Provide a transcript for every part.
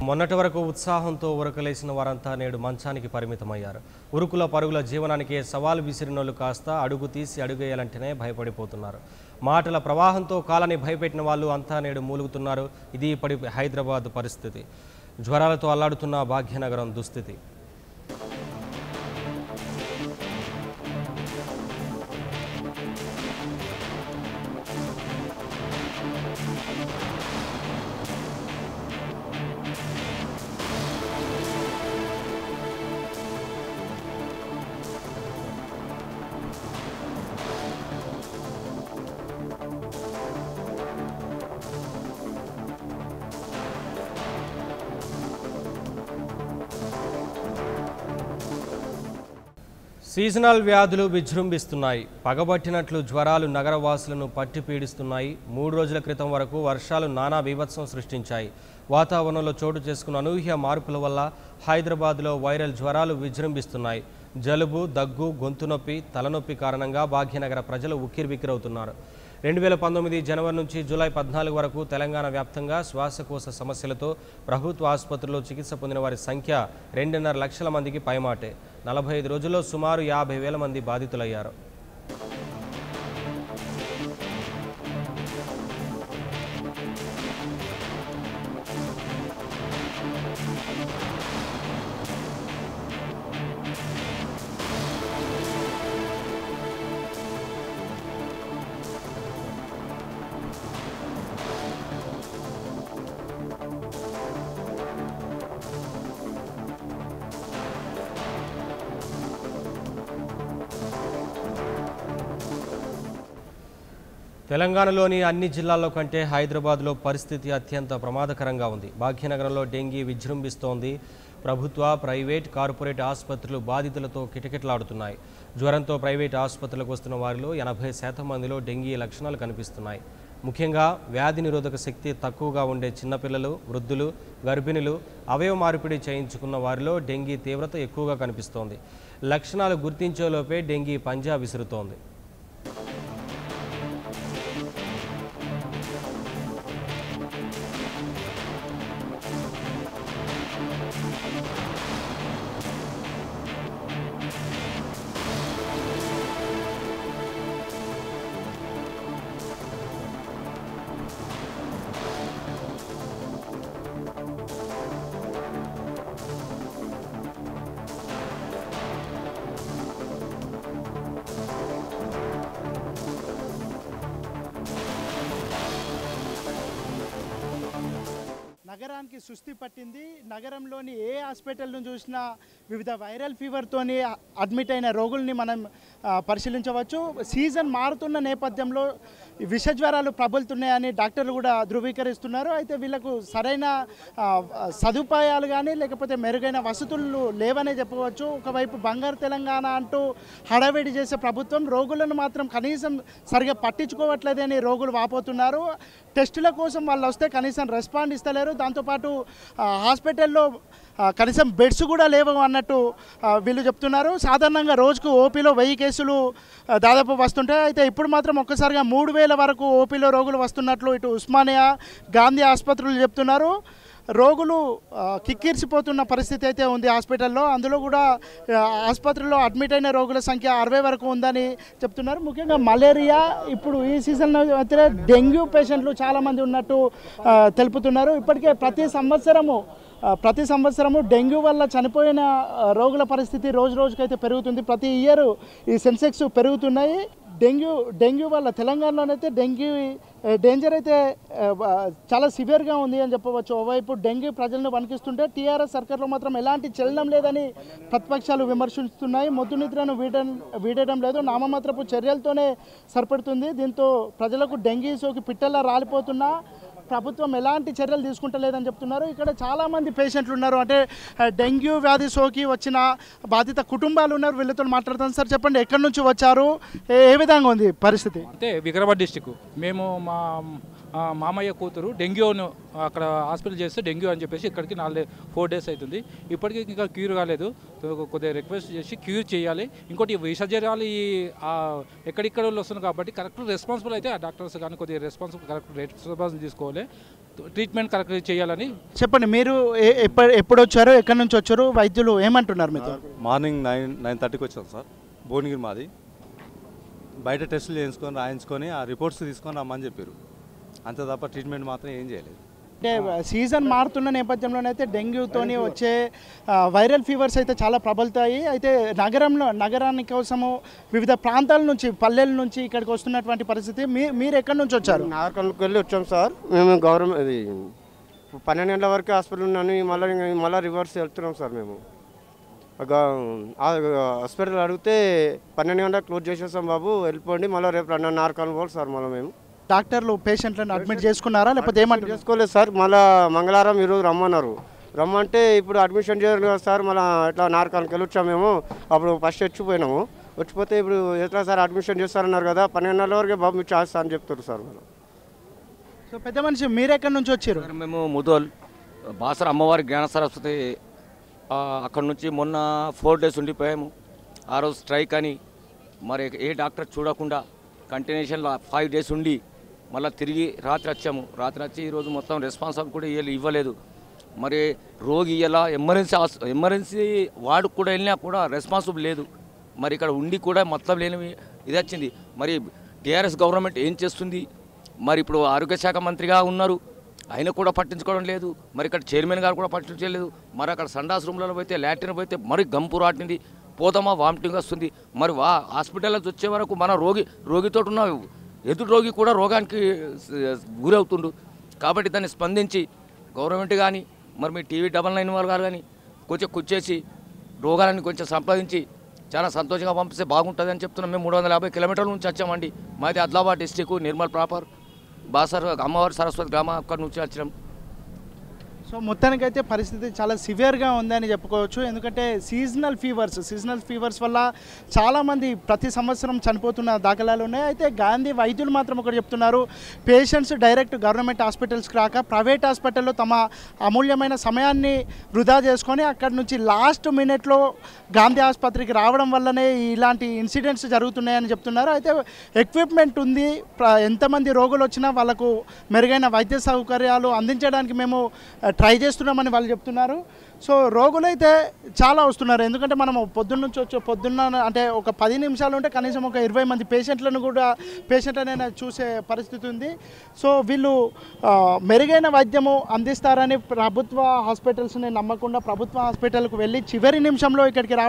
మొన్నటి వరకు ఉత్సాహంతో ఉరకలేసిన వారంతా నేడు మంచానికి పరిమితమయ్యారు. ఉరుకుల పరుగుల జీవనానికి సవాలు విసిరినోళ్ళు కాస్త అడుగు తీసి అడుగేయాలంటేనే భయపడిపోతున్నారు. మాటల ప్రవాహంతో కాలాన్ని భయపెట్టిన వాళ్ళు అంతా నేడు మూలుగుతున్నారు. ఇది ఇప్పటి హైదరాబాద్ పరిస్థితి. జ్వరాలతో అల్లాడుతున్న భాగ్యనగరం దుస్థితి. సీజనల్ వ్యాధులు విజృంభిస్తున్నాయి. పగబట్టినట్లు జ్వరాలు నగరవాసులను పట్టి పీడిస్తున్నాయి. 3 రోజుల క్రితం వరకు వర్షాలు నానా బీభత్సం సృష్టించాయి. వాతావరణంలో చోటు చేసుకున్న అనూహ్య మార్పుల వల్ల హైదరాబాద్లో వైరల్ జ్వరాలు విజృంభిస్తున్నాయి. జలుబు, దగ్గు, గొంతు నొప్పి, తలనొప్పి కారణంగా భాగ్యనగర ప్రజలు ఉక్కిరిబిక్కిరవుతున్నారు. 2019 జనవరి నుంచి జూలై 14 వరకు తెలంగాణ వ్యాప్తంగా శ్వాసకోశ సమస్యలతో ప్రభుత్వ ఆసుపత్రుల్లో చికిత్స పొందిన వారి సంఖ్య 2.5 లక్షల మందికి పైమాటే. 45 రోజుల్లో సుమారు 50,000 మంది బాధితులయ్యారు. తెలంగాణలోని అన్ని జిల్లాల్లో కంటే హైదరాబాద్లో పరిస్థితి అత్యంత ప్రమాదకరంగా ఉంది. భాగ్యనగరంలో డెంగీ విజృంభిస్తోంది. ప్రభుత్వ, ప్రైవేట్, కార్పొరేట్ ఆసుపత్రులు బాధితులతో కిటకిటలాడుతున్నాయి. జ్వరంతో ప్రైవేట్ ఆసుపత్రులకు వస్తున్న వారిలో 80% మందిలో డెంగీ లక్షణాలు కనిపిస్తున్నాయి. ముఖ్యంగా వ్యాధి నిరోధక శక్తి తక్కువగా ఉండే చిన్నపిల్లలు, వృద్ధులు, గర్భిణులు, అవయవ మార్పిడి చేయించుకున్న వారిలో డెంగీ తీవ్రత ఎక్కువగా కనిపిస్తోంది. లక్షణాలు గుర్తించేలోపే డెంగీ పంజా విసురుతోంది. నగరానికి సుస్థి పట్టింది. నగరంలోని ఏ హాస్పిటల్ను చూసినా వివిధ వైరల్ ఫీవర్తోని అడ్మిట్ అయిన రోగుల్ని మనం పరిశీలించవచ్చు. సీజన్ మారుతున్న నేపథ్యంలో విష జ్వరాలు ప్రబలుతున్నాయని డాక్టర్లు కూడా ధృవీకరిస్తున్నారు. అయితే వీళ్ళకు సరైన సదుపాయాలు కానీ లేకపోతే మెరుగైన వసతులు లేవనే చెప్పవచ్చు. ఒకవైపు బంగారు తెలంగాణ అంటూ హడావిడి చేసే ప్రభుత్వం రోగులను మాత్రం కనీసం సరిగా పట్టించుకోవట్లేదని రోగులు వాపోతున్నారు. టెస్టుల కోసం వాళ్ళు వస్తే కనీసం రెస్పాండ్ ఇస్తలేరు. దాంతోపాటు హాస్పిటల్లో కనీసం బెడ్స్ కూడా లేవు అన్నట్టు వీళ్ళు చెప్తున్నారు. సాధారణంగా రోజుకు ఓపీలో 1000 కేసులు దాదాపు వస్తుంటాయి. అయితే ఇప్పుడు మాత్రం ఒక్కసారిగా 3000 వరకు ఓపీలో రోగులు వస్తున్నట్లు ఇటు ఉస్మానియా, గాంధీ ఆసుపత్రులు చెప్తున్నారు. రోగులు కిక్కిరిసిపోతున్న పరిస్థితి అయితే ఉంది హాస్పిటల్లో. అందులో కూడా ఆసుపత్రిలో అడ్మిట్ అయిన రోగుల సంఖ్య 60 వరకు ఉందని చెప్తున్నారు. ముఖ్యంగా మలేరియా, ఇప్పుడు ఈ సీజన్లో అయితే డెంగ్యూ పేషెంట్లు చాలామంది ఉన్నట్టు తెలుపుతున్నారు. ఇప్పటికే ప్రతి సంవత్సరము డెంగ్యూ వల్ల చనిపోయిన రోగుల పరిస్థితి రోజు రోజుకైతే పెరుగుతుంది. ప్రతి ఇయర్ ఈ సెన్సెక్స్ పెరుగుతున్నాయి. డెంగ్యూ వల్ల తెలంగాణలోనైతే డెంగ్యూ డేంజర్ అయితే చాలా సివియర్గా ఉంది అని చెప్పవచ్చు. ఓవైపు డెంగ్యూ ప్రజలను వణికిస్తుంటే టీఆర్ఎస్ సర్కార్లో మాత్రం ఎలాంటి చలనం లేదని ప్రతిపక్షాలు విమర్శిస్తున్నాయి. మొద్దు నిద్రను వీడడం లేదు, నామమాత్రపు చర్యలతోనే సరిపడుతుంది. దీంతో ప్రజలకు డెంగీ సోకి పిట్టల్లా రాలిపోతున్నా ప్రభుత్వం ఎలాంటి చర్యలు తీసుకుంటలేదని చెప్తున్నారు. ఇక్కడ చాలామంది పేషెంట్లు ఉన్నారు. అంటే డెంగ్యూ వ్యాధి సోకి వచ్చిన బాధిత కుటుంబాలు ఉన్నారు. వీళ్ళతో మాట్లాడతాను. సార్ చెప్పండి, ఎక్కడి నుంచి వచ్చారు, ఏ విధంగా ఉంది పరిస్థితి? అంటే వికారాబాద్ డిస్టిక్. మేము మా మామయ్య కూతురు డెంగ్యూను అక్కడ హాస్పిటల్ చేస్తే డెంగ్యూ అని చెప్పేసి ఇక్కడికి 4 డేస్ అవుతుంది. ఇప్పటికీ ఇంకా క్యూర్ కాలేదు. కొద్దిగా రిక్వెస్ట్ చేసి క్యూర్ చేయాలి. ఇంకోటి విషజ్వరాలు ఎక్కడిక్కడ వస్తుంది కాబట్టి కరెక్ట్ రెస్పాన్సిబుల్ అయితే ఆ డాక్టర్స్ కానీ కొద్దిగా కరెక్ట్ రెస్పాన్సిబుల్ తీసుకోవాలి. ఉండాలి, ట్రీట్మెంట్ కరెక్ట్ చేయాలని. చెప్పండి, మీరు ఎప్పుడు వచ్చారు, ఎక్కడి నుంచి వచ్చారు, వైద్యులు ఏమంటున్నారు మీతో? మార్నింగ్ 9:30కి వచ్చాం సార్. భువనగిరి మాది. బయట టెస్టులు చేయించుకొని రాయించుకొని ఆ రిపోర్ట్స్ తీసుకొని రమ్మని చెప్పారు, అంతే తప్ప ట్రీట్మెంట్ మాత్రం ఏం చేయలేదు. అంటే సీజన్ మారుతున్న నేపథ్యంలోనైతే డెంగ్యూతోని వచ్చే వైరల్ ఫీవర్స్ అయితే చాలా ప్రబలుతాయి. అయితే నగరాన్ని కోసము వివిధ ప్రాంతాల నుంచి, పల్లెల నుంచి ఇక్కడికి వస్తున్నటువంటి పరిస్థితి. మీరు ఎక్కడి నుంచి వచ్చారు? నాగర్కర్నూలుకి వెళ్ళి వచ్చాం సార్. మేము గవర్నమెంట్ ఇది 12 గంటల వరకు హాస్పిటల్ ఉన్నాను, మళ్ళీ రివర్స్ వెళ్తున్నాం సార్. మేము హాస్పిటల్ అడిగితే 12 గంటలకు క్లోజ్ చేసేసాం బాబు, వెళ్ళిపోండి, మళ్ళీ రేపు నాగర్కర్నూలు పోవాలి సార్. మళ్ళీ మేము డాక్టర్లు పేషెంట్లను అడ్మిట్ చేసుకున్నారా లేకపోతే ఏమంటారు? చేసుకోలేదు సార్. మళ్ళీ మంగళవారం ఈరోజు రమ్మన్నారు. రమ్మంటే ఇప్పుడు అడ్మిషన్ చేయరు కదా సార్. మళ్ళీ ఎట్లా నార్కాల్కి వెళ్ళి వచ్చాము మేము. అప్పుడు ఫస్ట్ వచ్చిపోయినాము. వచ్చిపోతే ఇప్పుడు ఎట్లా సార్ అడ్మిషన్ చేస్తారన్నారు కదా, 12 గంటల వరకే బాబు మీరు చేస్తా అని చెప్తారు సార్. మనం సో పెద్ద మనిషి మీరు ఎక్కడి నుంచి వచ్చారు? మేము ముదోల్ బాసర అమ్మవారి జ్ఞాన సరస్వతి అక్కడ నుంచి మొన్న 4 డేస్ ఉండిపోయాము. ఆ రోజు స్ట్రైక్ అని మరి ఏ డాక్టర్ చూడకుండా కంటిన్యూషన్లో 5 డేస్ ఉండి మళ్ళీ తిరిగి రాత్రి వచ్చాము. రాత్రి వచ్చి ఈరోజు మొత్తం రెస్పాన్సిబుల్ కూడా ఇవ్వలేదు. మరి రోగి ఇలా ఎమర్జెన్సీ వార్డుకు కూడా వెళ్ళినా కూడా రెస్పాన్సిబుల్ లేదు. మరి ఇక్కడ ఉండి కూడా మొత్తం లేనివి ఇది వచ్చింది. మరి టీఆర్ఎస్ గవర్నమెంట్ ఏం చేస్తుంది? మరి ఇప్పుడు ఆరోగ్య శాఖ మంత్రిగా ఉన్నారు, ఆయన కూడా పట్టించుకోవడం లేదు. మరి ఇక్కడ చైర్మన్ గారు కూడా పట్టించలేదు. మరి అక్కడ సండాస్ రూమ్లలో పోతే, లాట్రిన్ పోతే మరి గంపు రాటింది, పోతామా వామిటింగ్ వస్తుంది. మరి హాస్పిటల్లో వచ్చే వరకు మన రోగితో ఉన్న ఎదుటి రోగి కూడా రోగానికి గురవుతుండు. కాబట్టి దాన్ని స్పందించి గవర్నమెంట్ కానీ మరి మీ టీవీ 99 వాళ్ళు కానీ కొంచెం కూర్చేసి రోగాలని కొంచెం సంపాదించి చాలా సంతోషంగా పంపిస్తే బాగుంటుంది అని చెప్తున్నాం. మేము 350 కిలోమీటర్ల నుంచి వచ్చామండి. మాది ఆదిలాబాద్ డిస్టిక్, నిర్మల్ ప్రాపర్, బాసర్ అమ్మవారి సరస్వతి గ్రామం, అక్కడి నుంచి వచ్చినాం. సో మొత్తానికైతే పరిస్థితి చాలా సివియర్గా ఉందని చెప్పుకోవచ్చు. ఎందుకంటే సీజనల్ ఫీవర్స్ వల్ల చాలామంది ప్రతి సంవత్సరం చనిపోతున్న దాఖలాలు ఉన్నాయి. అయితే గాంధీ వైద్యులు మాత్రం ఒకటి చెప్తున్నారు, పేషెంట్స్ డైరెక్ట్ గవర్నమెంట్ హాస్పిటల్స్కి రాక ప్రైవేట్ హాస్పిటల్లో తమ అమూల్యమైన సమయాన్ని వృధా చేసుకొని అక్కడి నుంచి లాస్ట్ మినిట్లో గాంధీ ఆసుపత్రికి రావడం వల్లనే ఇలాంటి ఇన్సిడెంట్స్ జరుగుతున్నాయని చెప్తున్నారు. అయితే ఎక్విప్మెంట్ ఉంది, ఎంతమంది రోగులు వచ్చినా వాళ్ళకు మెరుగైన వైద్య సౌకర్యాలు అందించడానికి మేము ట్రై చేస్తున్నామని వాళ్ళు చెప్తున్నారు. సో రోగులైతే చాలా వస్తున్నారు. ఎందుకంటే మనం పొద్దున్న అంటే ఒక 10 నిమిషాలు ఉంటే కనీసం ఒక 20 మంది పేషెంట్లనైనా చూసే పరిస్థితి ఉంది. సో వీళ్ళు మెరుగైన వైద్యము అందిస్తారని ప్రభుత్వ హాస్పిటల్స్ని నమ్మకుండా ప్రభుత్వ హాస్పిటల్కు వెళ్ళి చివరి నిమిషంలో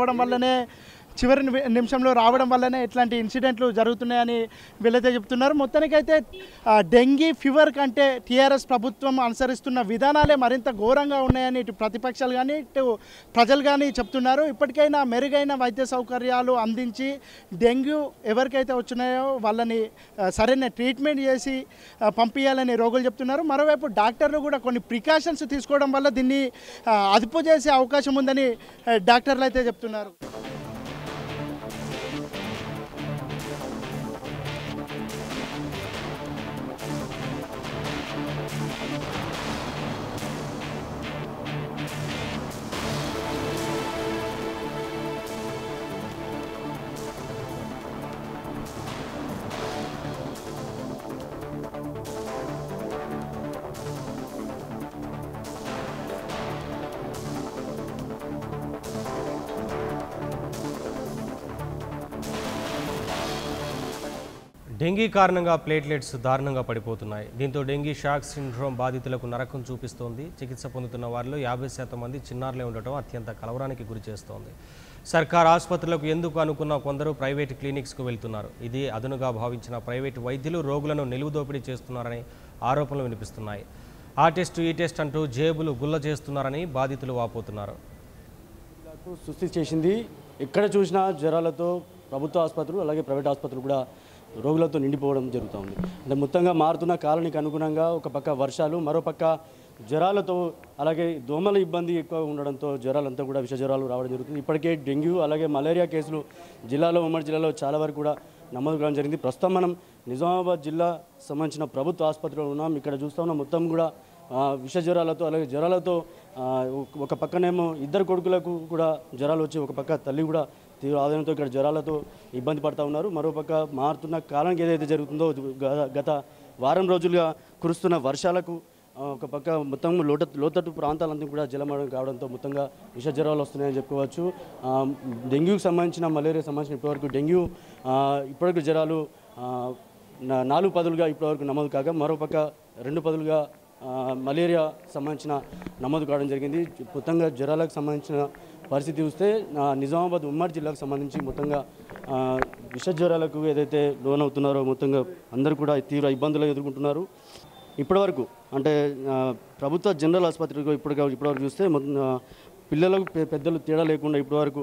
రావడం వల్లనే ఇట్లాంటి ఇన్సిడెంట్లు జరుగుతున్నాయని వీళ్ళైతే చెప్తున్నారు. మొత్తానికైతే డెంగీ ఫీవర్ కంటే టీఆర్ఎస్ ప్రభుత్వం అనుసరిస్తున్న విధానాలే మరింత ఘోరంగా ఉన్నాయని ఇటు ప్రతిపక్షాలు కానీ ఇటు ప్రజలు కానీ చెప్తున్నారు. ఇప్పటికైనా మెరుగైన వైద్య సౌకర్యాలు అందించి డెంగ్యూ ఎవరికైతే వచ్చినాయో వాళ్ళని సరైన ట్రీట్మెంట్ చేసి పంపించాలని రోగులు చెప్తున్నారు. మరోవైపు డాక్టర్లు కూడా కొన్ని ప్రికాషన్స్ తీసుకోవడం వల్ల దీన్ని అదుపు చేసే అవకాశం ఉందని డాక్టర్లు అయితే చెప్తున్నారు. డెంగీ కారణంగా ప్లేట్లెట్స్ దారుణంగా పడిపోతున్నాయి. దీంతో డెంగీ షాక్ సిండ్రోమ్ బాధితులకు నరకం చూపిస్తోంది. చికిత్స పొందుతున్న వారిలో 50% మంది చిన్నారులే ఉండటం అత్యంత కలవరానికి గురి చేస్తోంది. సర్కార్ ఆసుపత్రులకు ఎందుకు అనుకున్న కొందరు ప్రైవేట్ క్లినిక్స్కు వెళ్తున్నారు. ఇది అదనుగా భావించిన ప్రైవేటు వైద్యులు రోగులను నిలువుదోపిడీ చేస్తున్నారని ఆరోపణలు వినిపిస్తున్నాయి. ఆ టెస్ట్ ఈ టెస్ట్ అంటూ జేబులు గుల్ల చేస్తున్నారని బాధితులు వాపోతున్నారు. సృష్టి చేసింది. ఎక్కడ చూసినా జ్వరాలతో ప్రభుత్వ ఆసుపత్రులు అలాగే ప్రైవేట్ ఆసుపత్రులు కూడా రోగులతో నిండిపోవడం జరుగుతుంది. అంటే మొత్తంగా మారుతున్న కాలానికి అనుగుణంగా ఒక పక్క వర్షాలు, మరోపక్క జ్వరాలతో అలాగే దోమల ఇబ్బంది ఎక్కువ ఉండడంతో జ్వరాలంతా కూడా విష జ్వరాలు రావడం జరుగుతుంది. ఇప్పటికే డెంగ్యూ అలాగే మలేరియా కేసులు ఉమ్మడి జిల్లాలో చాలా వరకు కూడా నమోదు కావడం జరిగింది. ప్రస్తుతం మనం నిజామాబాద్ జిల్లా సంబంధించిన ప్రభుత్వ ఆసుపత్రిలో ఉన్నాం. ఇక్కడ చూస్తా ఉన్నాం మొత్తం కూడా విష జ్వరాలతో అలాగే జ్వరాలతో ఒక పక్కనేమో 2 కొడుకులకు కూడా జ్వరాలు వచ్చి ఒక పక్క తల్లి కూడా తీవ్ర ఆదాయంతో ఇక్కడ జ్వరాలతో ఇబ్బంది పడుతూ ఉన్నారు. మరోపక్క మారుతున్న కాలానికి ఏదైతే జరుగుతుందో గత వారం రోజులుగా కురుస్తున్న వర్షాలకు ఒక పక్క మొత్తం లోతట్టు ప్రాంతాలంతా కూడా జలమయం కావడంతో మొత్తంగా విష జ్వరాలు వస్తున్నాయని చెప్పుకోవచ్చు. డెంగ్యూకి సంబంధించిన మలేరియా సంబంధించిన ఇప్పటివరకు డెంగ్యూ ఇప్పటివరకు జ్వరాలు 4 పదులుగా ఇప్పటివరకు నమోదు కాగా మరోపక్క 2 పదులుగా మలేరియా సంబంధించిన నమోదు కావడం జరిగింది. మొత్తంగా జ్వరాలకు సంబంధించిన పరిస్థితి చూస్తే నిజామాబాద్ ఉమ్మడి జిల్లాకు సంబంధించి మొత్తంగా విష జ్వరాలకు ఏదైతే లోనవుతున్నారో మొత్తంగా అందరూ కూడా తీవ్ర ఇబ్బందులు ఎదుర్కొంటున్నారు. ఇప్పటివరకు అంటే ప్రభుత్వ జనరల్ ఆసుపత్రికి ఇప్పటివరకు చూస్తే పిల్లలకు పెద్దలు తేడా లేకుండా ఇప్పటివరకు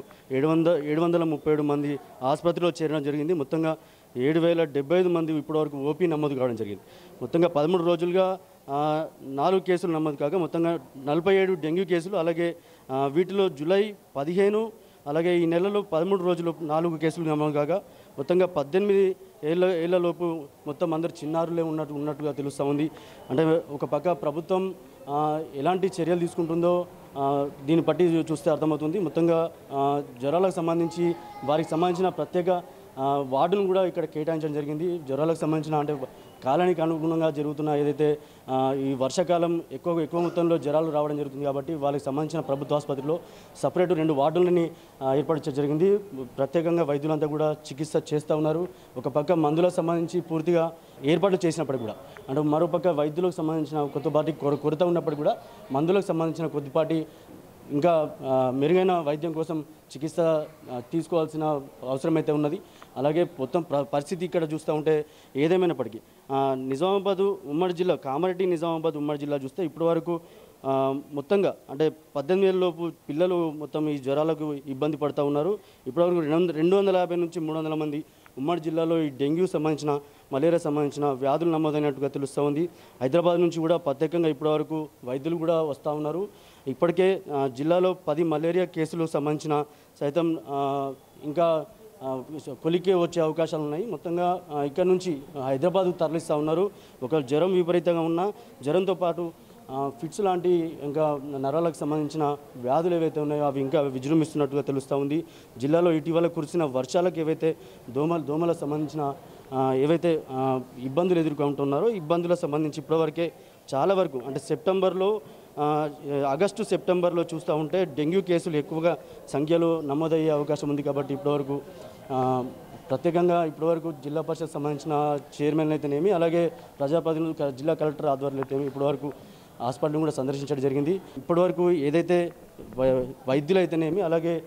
737 మంది ఆసుపత్రిలో చేరడం జరిగింది. మొత్తంగా 7075 మంది ఇప్పటివరకు ఓపీ నమోదు కావడం జరిగింది. మొత్తంగా 13 రోజులుగా 4 కేసులు నమోదు కాగా మొత్తంగా 47 డెంగ్యూ కేసులు, అలాగే వీటిలో జూలై 15 అలాగే ఈ నెలలో 13 రోజులు 4 కేసులు నమోదు కాగా మొత్తంగా 18 ఏళ్లలోపు మొత్తం అందరు చిన్నారులే ఉన్నట్టుగా తెలుస్తూ ఉంది. అంటే ఒక పక్క ప్రభుత్వం ఎలాంటి చర్యలు తీసుకుంటుందో దీన్ని బట్టి చూస్తే అర్థమవుతుంది. మొత్తంగా జ్వరాలకు సంబంధించి వారికి సంబంధించిన ప్రత్యేక వార్డును కూడా ఇక్కడ కేటాయించడం జరిగింది. జ్వరాలకు సంబంధించిన అంటే కాలానికి అనుగుణంగా జరుగుతున్న ఏదైతే ఈ వర్షాకాలం ఎక్కువ మొత్తంలో జ్వరాలు రావడం జరుగుతుంది కాబట్టి వాళ్ళకి సంబంధించిన ప్రభుత్వ ఆసుపత్రిలో సపరేట్ 2 వార్డులని ఏర్పరచడం జరిగింది. ప్రత్యేకంగా వైద్యులంతా కూడా చికిత్స చేస్తూ ఉన్నారు. ఒక పక్క మందులకు సంబంధించి పూర్తిగా ఏర్పాట్లు చేసినప్పటికీ కూడా అంటే మరోపక్క వైద్యులకు సంబంధించిన కొద్దిపాటి కొరత ఉన్నప్పటికీ కూడా మందులకు సంబంధించిన కొద్దిపాటి ఇంకా మెరుగైన వైద్యం కోసం చికిత్స తీసుకోవాల్సిన అవసరం అయితే ఉన్నది. అలాగే మొత్తం పరిస్థితి ఇక్కడ చూస్తూ ఉంటే ఏదేమైనప్పటికీ నిజామాబాద్ ఉమ్మడి జిల్లా కామారెడ్డి నిజామాబాద్ ఉమ్మడి జిల్లా చూస్తే ఇప్పటివరకు మొత్తంగా అంటే 18 లోపు పిల్లలు మొత్తం ఈ జ్వరాలకు ఇబ్బంది పడుతూ ఉన్నారు. ఇప్పటివరకు 250 నుంచి 300 మంది ఉమ్మడి జిల్లాలో ఈ డెంగ్యూ సంబంధించిన మలేరియా సంబంధించిన వ్యాధులు నమోదైనట్టుగా తెలుస్తూ ఉంది. హైదరాబాద్ నుంచి కూడా ప్రత్యేకంగా ఇప్పటివరకు వైద్యులు కూడా వస్తూ ఉన్నారు. ఇప్పటికే జిల్లాలో 10 మలేరియా కేసులు సంబంధించిన సైతం ఇంకా కొలికే వచ్చే అవకాశాలు ఉన్నాయి. మొత్తంగా ఇక్కడ నుంచి హైదరాబాద్ తరలిస్తూ ఉన్నారు. ఒక జ్వరం విపరీతంగా ఉన్న జ్వరంతో పాటు ఫిట్స్ లాంటి ఇంకా నరాలకు సంబంధించిన వ్యాధులు ఏవైతే ఉన్నాయో అవి ఇంకా విజృంభిస్తున్నట్టుగా తెలుస్తూ ఉంది. జిల్లాలో ఇటీవల కురిసిన వర్షాలకు ఏవైతే దోమలకు సంబంధించిన ఏవైతే ఇబ్బందులు ఎదుర్కొంటున్నారో ఇబ్బందులకు సంబంధించి ఇప్పటివరకే చాలా వరకు అంటే ఆగస్టు సెప్టెంబర్లో చూస్తూ ఉంటే డెంగ్యూ కేసులు ఎక్కువగా సంఖ్యలో నమోదయ్యే అవకాశం ఉంది. కాబట్టి ఇప్పటివరకు ప్రత్యేకంగా ఇప్పటివరకు జిల్లా పరిషత్ సంబంధించిన చైర్మన్ అయితేనేమి అలాగే ప్రజాప్రతినిధులు జిల్లా కలెక్టర్ ఆధ్వర్యంలో అయితేనేమి ఇప్పటివరకు హాస్పిటల్ని కూడా సందర్శించడం జరిగింది. ఇప్పటివరకు ఏదైతే వైద్యులైతేనేమి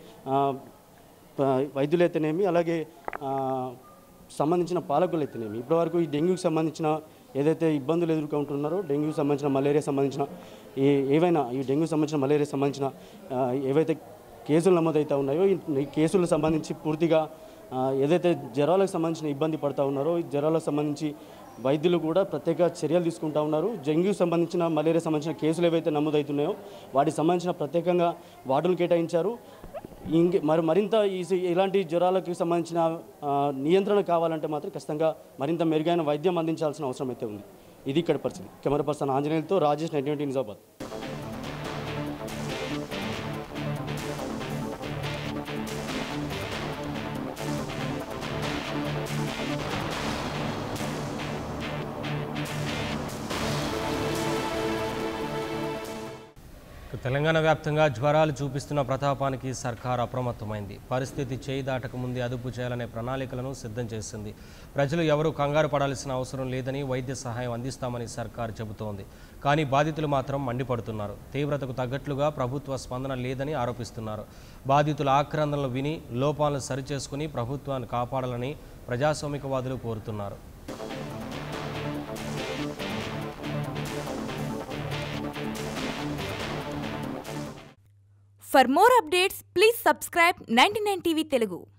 అలాగే సంబంధించిన పాలకులు అయితేనేమి ఇప్పటివరకు ఈ డెంగ్యూకి సంబంధించిన ఏదైతే ఇబ్బందులు ఎదుర్కొంటున్నారో డెంగ్యూకి సంబంధించిన మలేరియా సంబంధించిన ఈ డెంగ్యూ సంబంధించిన మలేరియా సంబంధించిన ఏవైతే కేసులు నమోదవుతూ ఉన్నాయో ఈ కేసులకు సంబంధించి పూర్తిగా ఏదైతే జ్వరాలకు సంబంధించిన ఇబ్బంది పడుతూ ఉన్నారో ఈ జ్వరాలకు సంబంధించి వైద్యులు కూడా ప్రత్యేక చర్యలు తీసుకుంటూ ఉన్నారు. డెంగ్యూ సంబంధించిన మలేరియా సంబంధించిన కేసులు ఏవైతే నమోదవుతున్నాయో వాటికి సంబంధించిన ప్రత్యేకంగా వార్డులు కేటాయించారు. మరింత ఇలాంటి జ్వరాలకు సంబంధించిన నియంత్రణ కావాలంటే మాత్రం ఖచ్చితంగా మరింత మెరుగైన వైద్యం అందించాల్సిన అవసరం అయితే ఉంది. ఇది ఇక్కడ పరిస్థితి. కెమెరా పర్సన్ ఆంజనేయులతో రాజేష్, 99 నిజామాబాద్. తెలంగాణ వ్యాప్తంగా జ్వరాలు చూపిస్తున్న ప్రతాపానికి సర్కార్ అప్రమత్తమైంది. పరిస్థితి చేయి దాటక ముందే అదుపు చేయాలనే ప్రణాళికలను సిద్ధం చేసింది. ప్రజలు ఎవరూ కంగారు పడాల్సిన అవసరం లేదని వైద్య సహాయం అందిస్తామని సర్కార్ చెబుతోంది. కానీ బాధితులు మాత్రం మండిపడుతున్నారు. తీవ్రతకు తగ్గట్లుగా ప్రభుత్వ స్పందన లేదని ఆరోపిస్తున్నారు. బాధితుల ఆక్రందనలు విని లోపాలను సరిచేసుకుని ప్రభుత్వాన్ని కాపాడాలని ప్రజాస్వామికవాదులు కోరుతున్నారు. For more updates, please subscribe 99TV Telugu.